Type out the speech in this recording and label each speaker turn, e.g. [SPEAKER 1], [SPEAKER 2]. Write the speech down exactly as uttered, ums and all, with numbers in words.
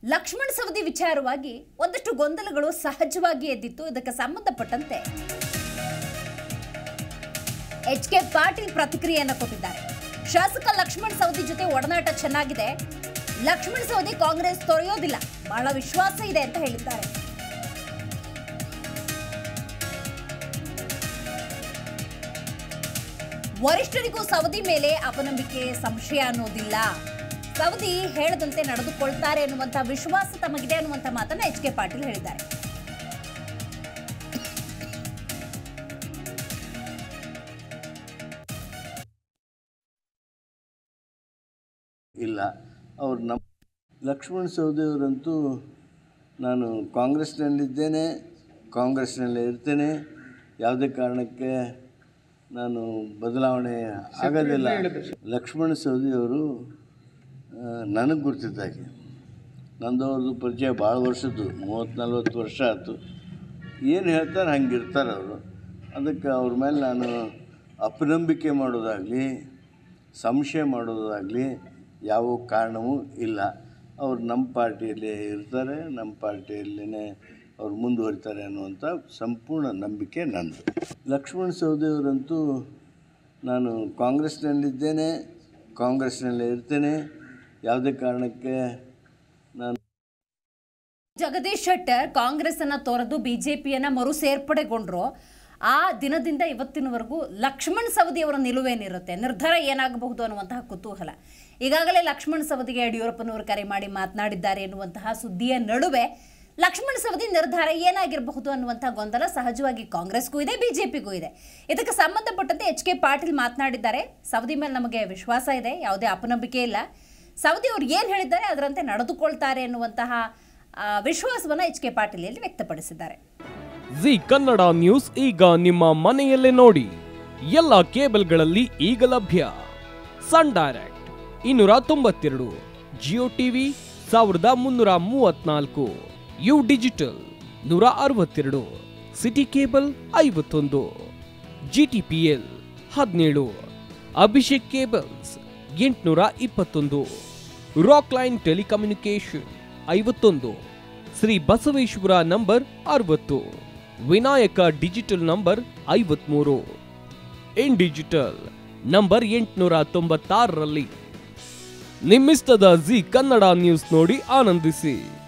[SPEAKER 1] ಲಕ್ಷ್ಮಣ ಸವದಿ ವಿಚಾರವಾಗಿ ಒಂದಷ್ಟು ಗೊಂದಲಗಳು ಸಹಜವಾಗಿ ಎದ್ದಿತ್ತು. ಇದಕ್ಕೆ ಸಂಬಂಧಪಟ್ಟಂತೆ ಎಚ್ ಕೆ ಪಾಟೀಲ್ ಪ್ರತಿಕ್ರಿಯೆಯನ್ನು ಕೊಟ್ಟಿದ್ದಾರೆ. ಶಾಸಕ ಲಕ್ಷ್ಮಣ ಸವದಿ ಜೊತೆ ಒಡನಾಟ ಚೆನ್ನಾಗಿದೆ, ಲಕ್ಷ್ಮಣ ಸವದಿ ಕಾಂಗ್ರೆಸ್ ತೊರೆಯೋದಿಲ್ಲ, ಬಹಳ ವಿಶ್ವಾಸ ಇದೆ ಅಂತ ಹೇಳಿದ್ದಾರೆ. ವರಿಷ್ಠರಿಗೂ ಸವದಿ ಮೇಲೆ ಅಪನಂಬಿಕೆ ಸಂಶಯ ಅನ್ನೋದಿಲ್ಲ, ಸವದಿ ಹೇಳದಂತೆ ನಡೆದುಕೊಳ್ತಾರೆ ಅನ್ನುವಂಥ ವಿಶ್ವಾಸ ತಮಗಿದೆ ಅನ್ನುವಂಥ ಮಾತನ್ನ ಎಚ್ ಕೆ ಪಾಟೀಲ್ ಹೇಳಿದ್ದಾರೆ.
[SPEAKER 2] ಇಲ್ಲ, ಅವ್ರು ನಮ್ಮ ಲಕ್ಷ್ಮಣ ಸವದಿ ಅವರಂತೂ ನಾನು ಕಾಂಗ್ರೆಸ್ನಲ್ಲಿದ್ದೇನೆ, ಕಾಂಗ್ರೆಸ್ನಲ್ಲೇ ಇರ್ತೇನೆ, ಯಾವುದೇ ಕಾರಣಕ್ಕೆ ನಾನು ಬದಲಾವಣೆ ಆಗೋದಿಲ್ಲ. ಲಕ್ಷ್ಮಣ ಸವದಿ ಅವರು ನನಗೆ ಗುರ್ತಿದ್ದಾಗೆ, ನಂದು ಅವ್ರದ್ದು ಪರಿಚಯ ಭಾಳ ವರ್ಷದ್ದು, ಮೂವತ್ತು ನಲ್ವತ್ತು ವರ್ಷ ಆಯಿತು. ಏನು ಹೇಳ್ತಾರೆ ಹಂಗಿರ್ತಾರೆ ಅವರು. ಅದಕ್ಕೆ ಅವ್ರ ಮೇಲೆ ನಾನು ಅಪನಂಬಿಕೆ ಮಾಡೋದಾಗಲಿ ಸಂಶಯ ಮಾಡೋದಾಗಲಿ ಯಾವ ಕಾರಣವೂ ಇಲ್ಲ. ಅವ್ರು ನಮ್ಮ ಪಾರ್ಟಿಯಲ್ಲೇ ಇರ್ತಾರೆ, ನಮ್ಮ ಪಾರ್ಟಿಯಲ್ಲೇ ಅವ್ರು ಮುಂದುವರಿತಾರೆ ಅನ್ನುವಂಥ ಸಂಪೂರ್ಣ ನಂಬಿಕೆ ನಂದು. ಲಕ್ಷ್ಮಣ ಸವದಿ ಅವರಂತೂ ನಾನು ಕಾಂಗ್ರೆಸ್ನಲ್ಲಿದ್ದೇನೆ, ಕಾಂಗ್ರೆಸ್ನಲ್ಲೇ ಇರ್ತೇನೆ, ಯಾವುದೇ ಕಾರಣಕ್ಕೆ ನಾನು
[SPEAKER 1] ಜಗದೀಶ್ ಶೆಟ್ಟರ್ ಕಾಂಗ್ರೆಸ್ ಅನ್ನ ತೊರೆದು ಬಿಜೆಪಿಯನ್ನ ಮರು ಸೇರ್ಪಡೆಗೊಂಡ್ರು. ಆ ದಿನದಿಂದ ಇವತ್ತಿನವರೆಗೂ ಲಕ್ಷ್ಮಣ ಸವದಿ ಅವರ ನಿಲುವೇನಿರುತ್ತೆ, ನಿರ್ಧಾರ ಏನಾಗಬಹುದು ಅನ್ನುವಂತಹ ಕುತೂಹಲ. ಈಗಾಗಲೇ ಲಕ್ಷ್ಮಣ ಸವದಿಗೆ ಯಡಿಯೂರಪ್ಪನವರು ಕರೆ ಮಾಡಿ ಮಾತನಾಡಿದ್ದಾರೆ ಎನ್ನುವಂತಹ ಸುದ್ದಿಯ ನಡುವೆ ಲಕ್ಷ್ಮಣ ಸವದಿ ನಿರ್ಧಾರ ಏನಾಗಿರಬಹುದು ಅನ್ನುವಂತಹ ಗೊಂದಲ ಸಹಜವಾಗಿ ಕಾಂಗ್ರೆಸ್ಗೂ ಇದೆ, ಬಿಜೆಪಿಗೂ ಇದೆ. ಇದಕ್ಕೆ ಸಂಬಂಧಪಟ್ಟಂತೆ ಎಚ್ ಕೆ ಪಾಟೀಲ್ ಮಾತನಾಡಿದ್ದಾರೆ. ಸವದಿ ಮೇಲೆ ನಮಗೆ ವಿಶ್ವಾಸ ಇದೆ, ಯಾವುದೇ ಅಪನಂಬಿಕೆ ಇಲ್ಲ, ಸವದಿ ಅವರು ಏನು ಹೇಳಿದ್ದಾರೆ ಅದರಂತೆ ನಡೆದುಕೊಳ್ತಾರೆ ಎನ್ನುವಂತಹ ವಿಶ್ವಾಸವನ್ನು ಎಚ್ ಕೆ ಪಾಟೀಲ್ ಇಲ್ಲಿ ವ್ಯಕ್ತಪಡಿಸಿದ್ದಾರೆ.
[SPEAKER 3] ಜಿ ಕನ್ನಡ ನ್ಯೂಸ್ ಈಗ ನಿಮ್ಮ ಮನೆಯಲ್ಲೇ ನೋಡಿ. ಎಲ್ಲ ಕೇಬಲ್ಗಳಲ್ಲಿ ಈಗ ಲಭ್ಯ. ಸನ್ ಡೈರೆಕ್ಟ್ ಇನ್ನೂರ ತೊಂಬತ್ತೆರಡು, ಜಿಯೋ ಟಿವಿ ಸಾವಿರದ ಮುನ್ನೂರ ಮೂವತ್ನಾಲ್ಕು, ಯು ಡಿಜಿಟಲ್ ನೂರ ಅರವತ್ತೆರಡು, ಸಿಟಿ ಕೇಬಲ್ ಐವತ್ತೊಂದು, ಜಿ ಟಿ ಪಿ ಎಲ್ ಹದಿನೇಳು, ಅಭಿಷೇಕ್ ಕೇಬಲ್ಸ್ ಎಂಟುನೂರ ಇಪ್ಪತ್ತೊಂದು, ರಾಕ್ ಲೈನ್ ಟೆಲಿಕಮ್ಯುನಿಕೇಶನ್ ಐವತ್ತೊಂದು, ಶ್ರೀ ಬಸವೇಶ್ವರ ನಂಬರ್ ಅರವತ್ತು, ವಿನಾಯಕ ಡಿಜಿಟಲ್ ನಂಬರ್ ಐವತ್ಮೂರು, ಇನ್ ಡಿಜಿಟಲ್ ನಂಬರ್ ಎಂಟುನೂರ ತೊಂಬತ್ತಾರರಲ್ಲಿ. ನಿಮ್ಮಿಸ್ತದ ಜಿ ಕನ್ನಡ ನ್ಯೂಸ್ ನೋಡಿ ಆನಂದಿಸಿ.